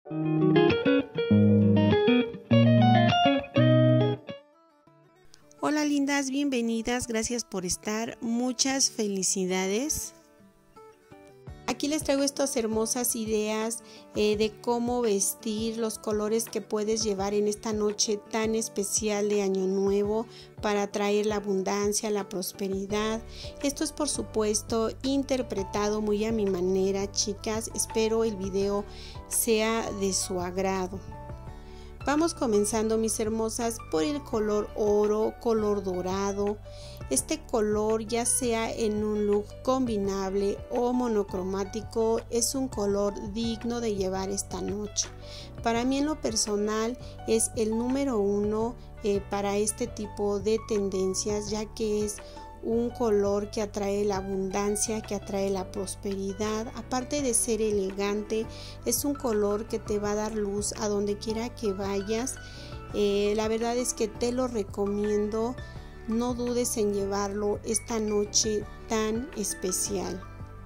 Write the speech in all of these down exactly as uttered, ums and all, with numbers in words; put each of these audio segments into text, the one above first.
Hola lindas, bienvenidas, gracias por estar, muchas felicidades. Aquí les traigo estas hermosas ideas eh, de cómo vestir, los colores que puedes llevar en esta noche tan especial de Año Nuevo para traer la abundancia, la prosperidad. Esto es por supuesto interpretado muy a mi manera, chicas. Espero el video sea de su agrado. Vamos comenzando, mis hermosas, por el color oro, color dorado. Este color, ya sea en un look combinable o monocromático, es un color digno de llevar esta noche. Para mí en lo personal es el número uno eh, para este tipo de tendencias, ya que es un color que atrae la abundancia, que atrae la prosperidad. Aparte de ser elegante, es un color que te va a dar luz a donde quiera que vayas. Eh, la verdad es que te lo recomiendo. No dudes en llevarlo esta noche tan especial.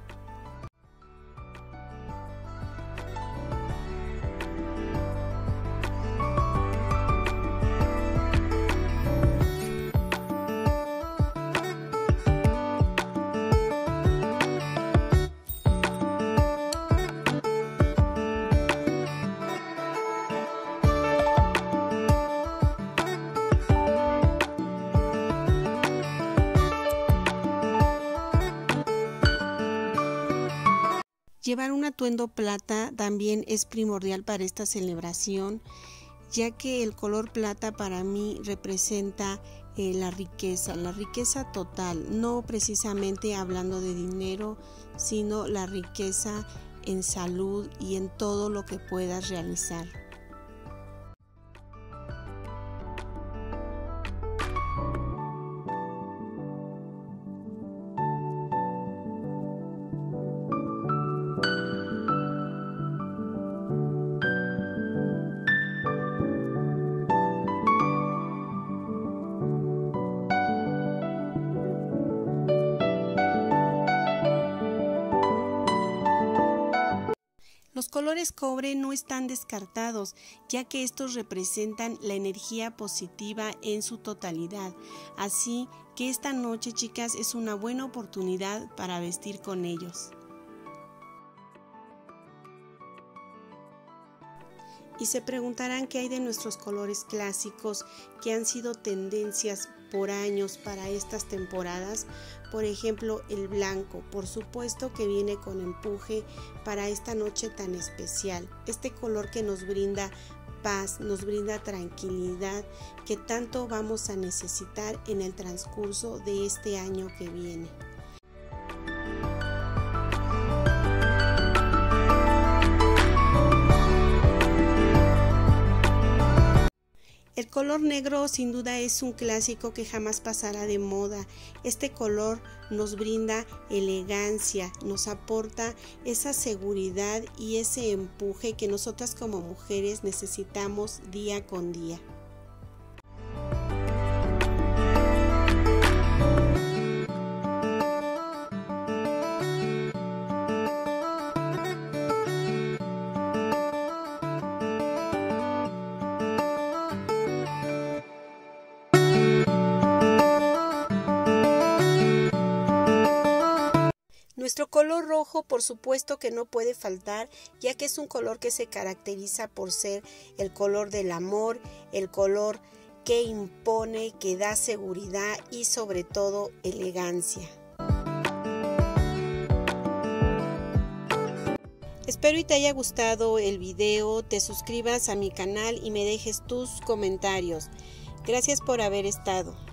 Llevar un atuendo plata también es primordial para esta celebración, ya que el color plata para mí representa eh, la riqueza, la riqueza total, no precisamente hablando de dinero, sino la riqueza en salud y en todo lo que puedas realizar. Los colores cobre no están descartados, ya que estos representan la energía positiva en su totalidad. Así que esta noche, chicas, es una buena oportunidad para vestir con ellos. Y se preguntarán qué hay de nuestros colores clásicos que han sido tendencias por años para estas temporadas. Por ejemplo, el blanco, por supuesto que viene con empuje para esta noche tan especial. Este color que nos brinda paz, nos brinda tranquilidad, que tanto vamos a necesitar en el transcurso de este año que viene. El color negro sin duda es un clásico que jamás pasará de moda. Este color nos brinda elegancia, nos aporta esa seguridad y ese empuje que nosotras como mujeres necesitamos día con día. Nuestro color rojo, por supuesto que no puede faltar, ya que es un color que se caracteriza por ser el color del amor, el color que impone, que da seguridad y sobre todo elegancia. Espero y te haya gustado el video, te suscribas a mi canal y me dejes tus comentarios. Gracias por haber estado.